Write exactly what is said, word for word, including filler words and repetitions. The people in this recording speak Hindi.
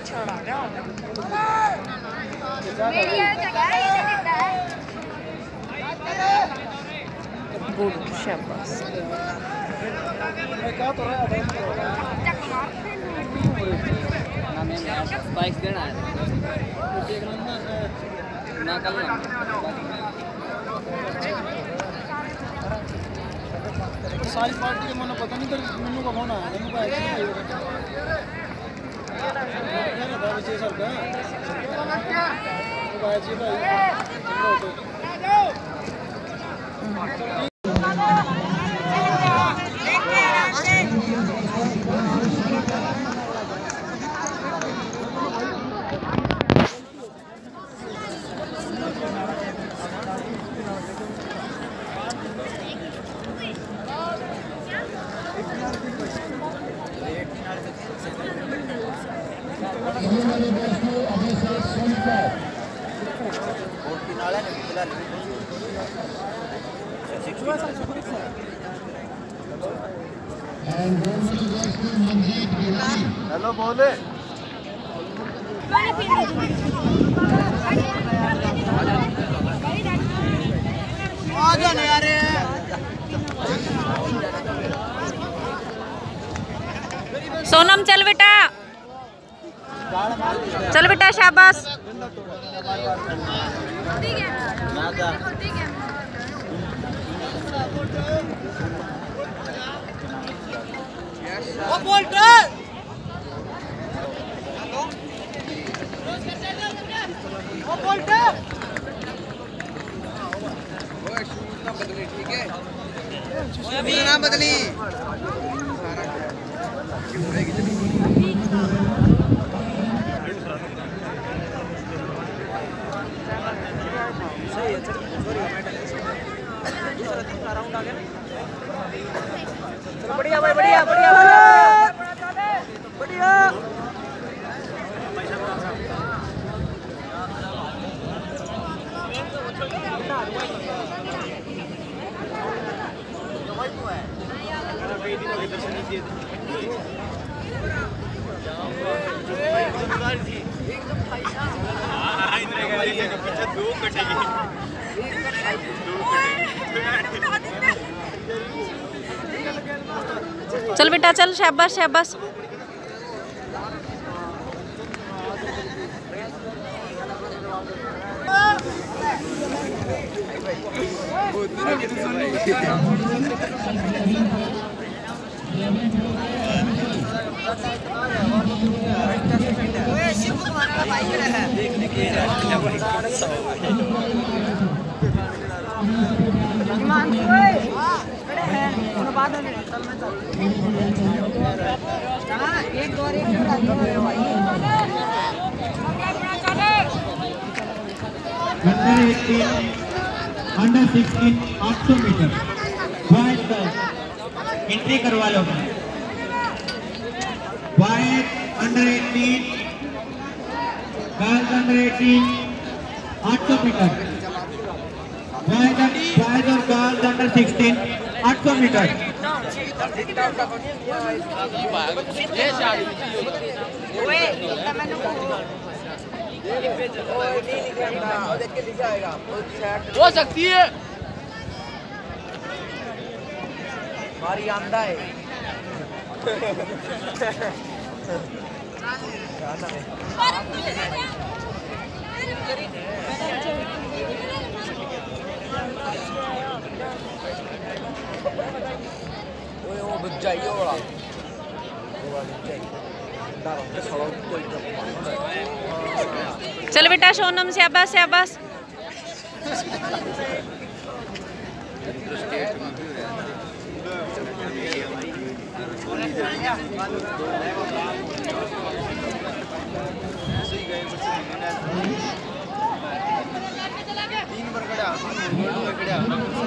छोड़ा क्या मेरी जगह है ये देता है गुड शाबाश क्या तो रहा है ना मैं स्पाइक्स देना है ना कल ना सारी पार्टी के मन पता नहीं कर मेनू का फोन आया मेनू का एक्चुअली क्या था विजय सर का वो भाई जी भाई हेलो बोले आ जाने यार सोनम चल बेटा चल बेटा शाबाश वो बोल रहा वो बोल रहा वो शूट ना बदले ठीक है अभी ना बदली सही है सॉरी दूसरा तीसरा राउंड आ गया ना चलो बढ़िया भाई बढ़िया बढ़िया बढ़िया चल बेटा चल शाबाश शाबाश एक दो एक अंडर सिक्सटीन आठ सौ मीटर वाइड एंट्री करवा लो wide under eighteen girls under eighteen आठ सौ मीटर वाइड वाइड और गर्ल्स अंडर सिक्सटीन आठ सौ मीटर हो सकती है हमारी आमदा है वो बच जाइए वाला चल बेटा सोनम शाबाश शाबाश तीन बार खड़ा